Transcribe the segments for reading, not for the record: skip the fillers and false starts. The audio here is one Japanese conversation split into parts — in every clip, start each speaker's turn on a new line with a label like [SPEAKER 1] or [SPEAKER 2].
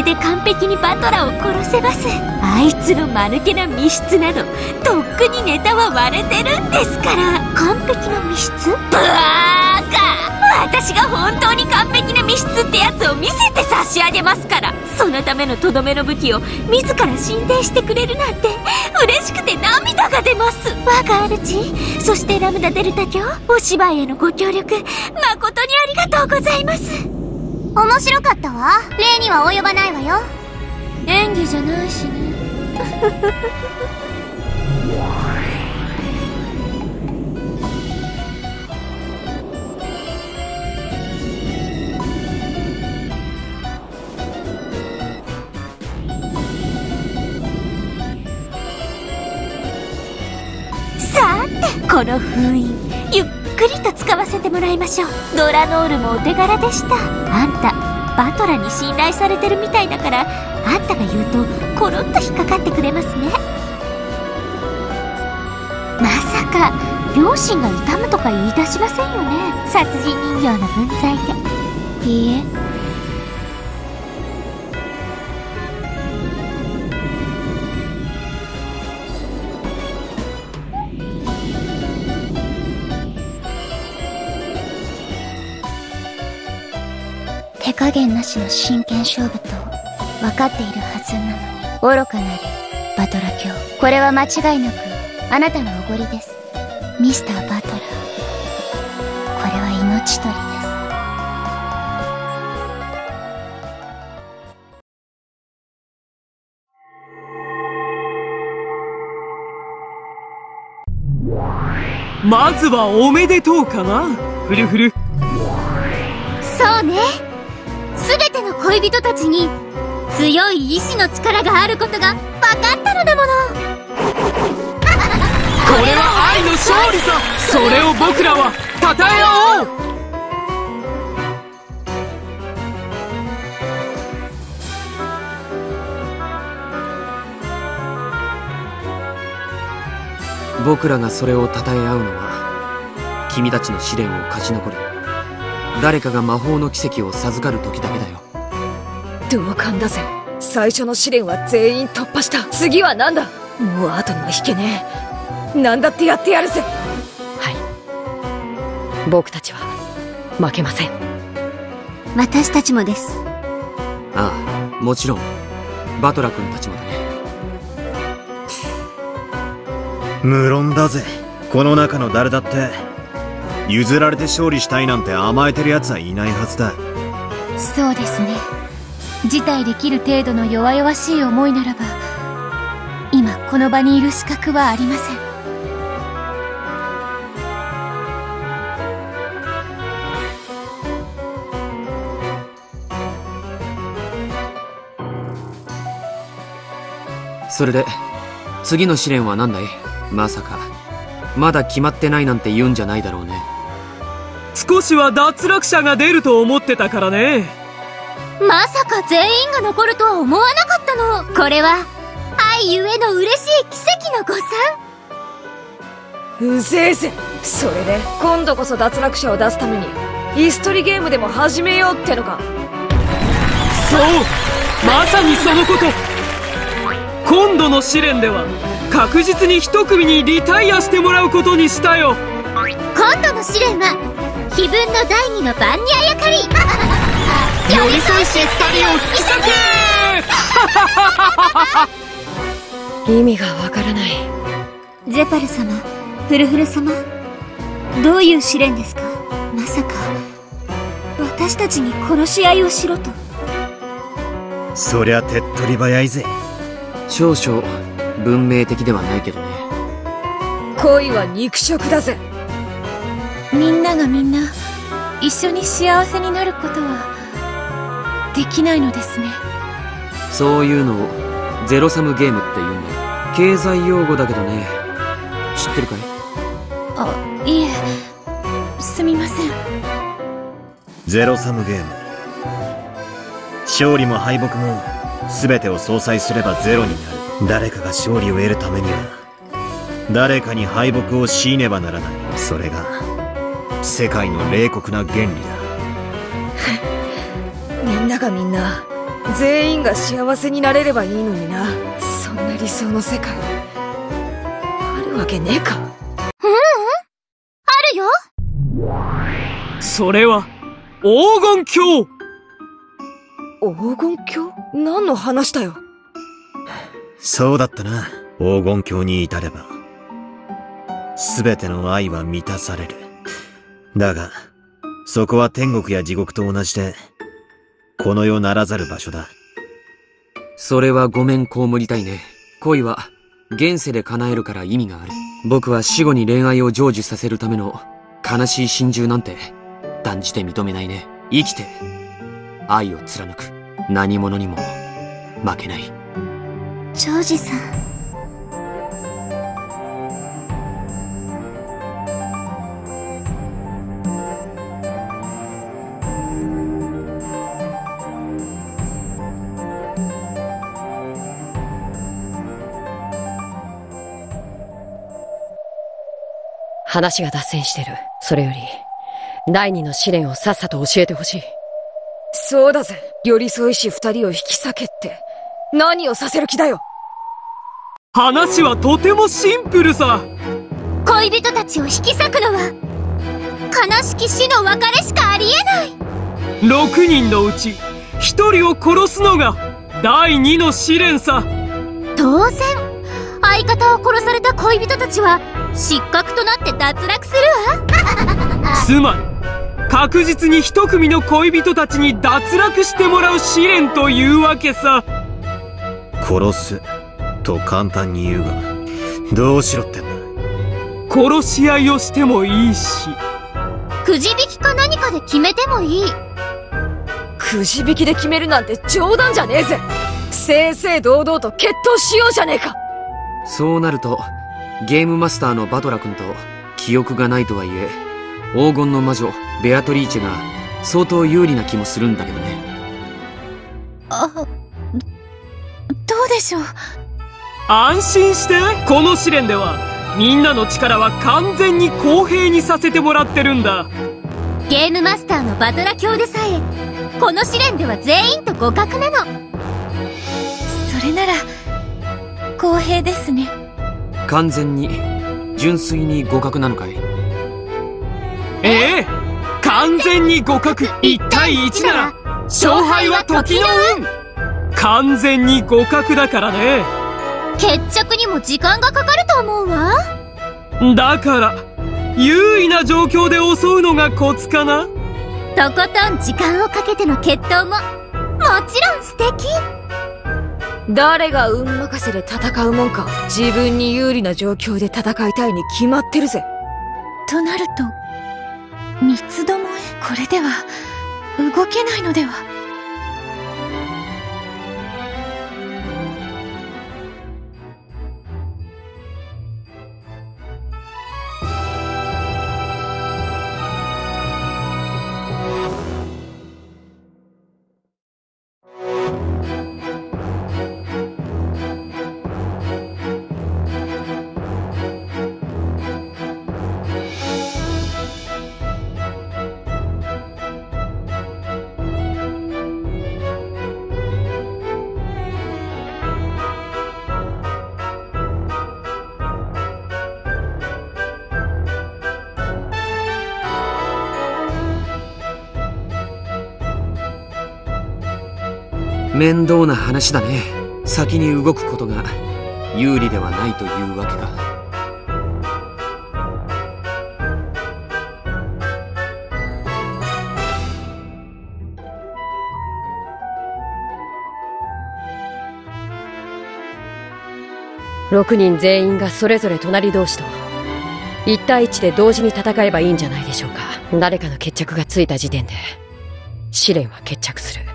[SPEAKER 1] で完璧にバトラを殺せます。あいつの間抜けな密室などとっくにネタは割れてるんですから。完璧な密室？ブワーカ！私が本当に完璧な密室ってやつを見せて差し上げますから。そのためのとどめの武器を自ら進呈してくれるなんて嬉しくて涙が出ます。我が主、そしてラムダデルタ卿、お芝居へのご協力誠にありがとうございます。
[SPEAKER 2] 面白かったわ。礼には及ばないわよ。
[SPEAKER 1] 演技じゃないしね。さて、この封印ゆっくりと使わせてもらいましょう。ドラノールもお手柄でした。あんたバトラに信頼されてるみたいだから、あんたが言うとコロッと引っかかってくれますね。まさか両親が痛むとか言い出しませんよね、殺人人形の分際で。いいえ。
[SPEAKER 2] 手加減なしの真剣勝負と分かっているはずなのに、愚かなるバトラ卿。これは間違いなくあなたのおごりです、ミスター・バトラー。これは命取り
[SPEAKER 3] です。まずはおめでとうかな、フルフル。
[SPEAKER 2] そうね、すべての恋人たちに強い意志の力があることが分かったのだもの。
[SPEAKER 3] これは愛の勝利さ。それを僕らは称え合おう。
[SPEAKER 4] 僕らがそれを称え合うのは、君たちの試練を勝ち残る誰かが魔法の奇跡を授かる時だけだよ。
[SPEAKER 5] 同感だぜ。最初の試練は全員突破した。次は何だ。もう後には引けねえ。何だってやってやるぜ。はい、僕たちは負けません。
[SPEAKER 2] 私たちもです。
[SPEAKER 4] ああ、もちろんバトラ君たちもだね。
[SPEAKER 6] 無論だぜ。この中の誰だって譲られて勝利したいなんて甘えてる奴はいないはずだ。
[SPEAKER 2] そうですね。辞退できる程度の弱々しい思いならば、今この場にいる資格はありません。
[SPEAKER 4] それで次の試練は何だい？まさかまだ決まってないなんて言うんじゃないだろうね。
[SPEAKER 3] 少しは脱落者が出ると思ってたからね。
[SPEAKER 2] まさか全員が残るとは思わなかったの。これは愛ゆえの嬉しい奇跡の誤算。
[SPEAKER 5] うぜえぜ。それで今度こそ脱落者を出すためにイス取りゲームでも始めようってのか。
[SPEAKER 3] そう、まさにそのこと。今度の試練では確実に一組にリタイアしてもらうことにしたよ。
[SPEAKER 2] 今度の試練は非分の第二の番にあやかり
[SPEAKER 3] 寄り添いし二人を引き裂け。
[SPEAKER 5] 意味がわからない。
[SPEAKER 2] ゼパル様、フルフル様、どういう試練ですか？まさか私たちに殺し合いをしろと。
[SPEAKER 6] そりゃ手っ取り早いぜ。
[SPEAKER 4] 少々文明的ではないけどね。
[SPEAKER 5] 恋は肉食だぜ。
[SPEAKER 2] みんながみんな一緒に幸せになることはできないのですね。
[SPEAKER 4] そういうのをゼロサムゲームって言うんだよ。経済用語だけどね。知ってるかい？
[SPEAKER 2] あ、いえ、すみません。
[SPEAKER 6] ゼロサムゲーム。勝利も敗北も全てを相殺すればゼロになる。誰かが勝利を得るためには誰かに敗北を強いねばならない。それが世界の冷酷な原理だ。
[SPEAKER 5] みんながみんな全員が幸せになれればいいのにな。そんな理想の世界あるわけねえか。
[SPEAKER 2] あるよ。
[SPEAKER 3] それは黄金鏡。
[SPEAKER 5] 黄金鏡？何の話だよ。
[SPEAKER 6] そうだったな。黄金鏡に至ればすべての愛は満たされる。だがそこは天国や地獄と同じでこの世ならざる場所だ。
[SPEAKER 4] それはごめん被りたいね。恋は現世で叶えるから意味がある。僕は死後に恋愛を成就させるための悲しい心中なんて断じて認めないね。生きて愛を貫く。何者にも負けない。
[SPEAKER 2] ジョージさん。
[SPEAKER 7] 話が脱線してる。それより第二の試練をさっさと教えてほしい。
[SPEAKER 5] そうだぜ。寄り添いし二人を引き裂けって何をさせる気だよ。
[SPEAKER 3] 話はとてもシンプルさ。
[SPEAKER 2] 恋人たちを引き裂くのは悲しき死の別れしかありえない。
[SPEAKER 3] 6人のうち1人を殺すのが第2の試練さ。
[SPEAKER 2] 当然相方を殺された恋人たちは失格となって脱落するわ。
[SPEAKER 3] つまり確実に一組の恋人たちに脱落してもらう試練というわけさ。
[SPEAKER 6] 殺すと簡単に言うがどうしろってんだ。
[SPEAKER 3] 殺し合いをしてもいいし、
[SPEAKER 2] くじ引きか何かで決めてもいい。
[SPEAKER 5] くじ引きで決めるなんて冗談じゃねえぜ。正々堂々と決闘しようじゃねえか。
[SPEAKER 4] そうなるとゲームマスターのバトラ君と記憶がないとはいえ黄金の魔女ベアトリーチェが相当有利な気もするんだけどね。
[SPEAKER 2] どうでしょう。
[SPEAKER 3] 安心して。この試練ではみんなの力は完全に公平にさせてもらってるんだ。
[SPEAKER 2] ゲームマスターのバトラ卿でさえこの試練では全員と互角なの。それなら公平ですね。
[SPEAKER 4] 完全に純粋に互角なのかい？
[SPEAKER 3] ええ、完全に互角。1対1なら勝敗は時の運。完全に互角だからね。
[SPEAKER 2] 決着にも時間がかかると思うわ。
[SPEAKER 3] だから優位な状況で襲うのがコツかな。
[SPEAKER 2] とことん時間をかけての決闘ももちろん素敵。
[SPEAKER 5] 誰が運任せで戦うもんか。自分に有利な状況で戦いたいに決まってるぜ。
[SPEAKER 2] となると三つどもえ、これでは動けないのでは。
[SPEAKER 4] 面倒な話だね。先に動くことが有利ではないというわけか。
[SPEAKER 7] 6人全員がそれぞれ隣同士と1対1で同時に戦えばいいんじゃないでしょうか。誰かの決着がついた時点で試練は決着する。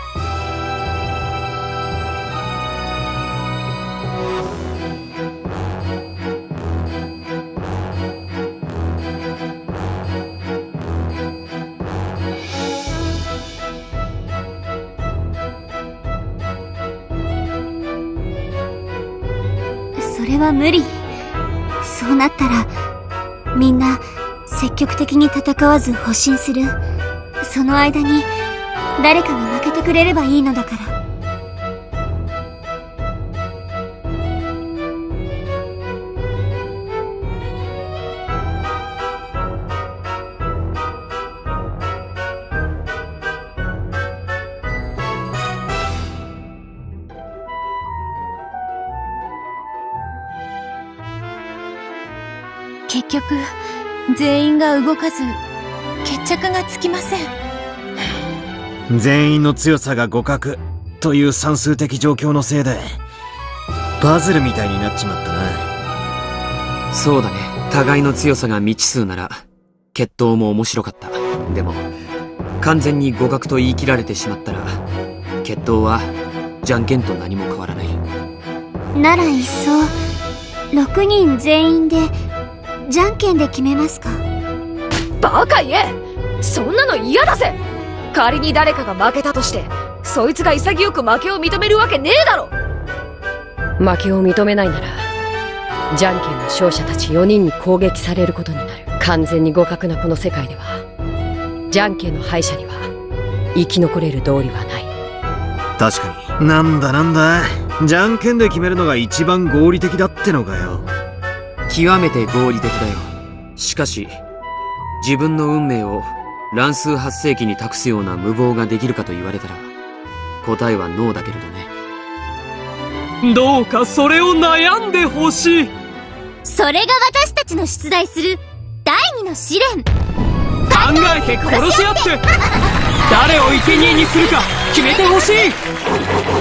[SPEAKER 2] それは無理。そうなったらみんな積極的に戦わず保身する。その間に誰かが負けてくれればいいのだから。 結局、全員が動かず、決着がつきません。
[SPEAKER 6] 全員の強さが互角という算数的状況のせいで、パズルみたいになっちまったな。
[SPEAKER 4] そうだね。互いの強さが未知数なら、決闘も面白かった。でも、完全に互角と言い切られてしまったら、決闘は、じゃんけんと何も変わらない。
[SPEAKER 1] ならいっそ、6人全員で、じゃんけんで決めますか？
[SPEAKER 5] バカ言え！そんなの嫌だぜ！仮に誰かが負けたとして、そいつが潔く負けを認めるわけねえだろ！
[SPEAKER 7] 負けを認めないなら、じゃんけんの勝者たち4人に攻撃されることになる。完全に互角なこの世界では、じゃんけんの敗者には、生き残れる道理はない。
[SPEAKER 6] 確かに。なんだ。じゃんけんで決めるのが一番合理的だってのかよ。
[SPEAKER 4] 極めて合理的だよ。しかし、自分の運命を乱数発生器に託すような無謀ができるかと言われたら、答えはノーだけれどね。
[SPEAKER 3] どうかそれを悩んでほしい。
[SPEAKER 1] それが私たちの出題する第2の試練。
[SPEAKER 3] 考えて殺し合って誰を生贄にするか決めてほしい。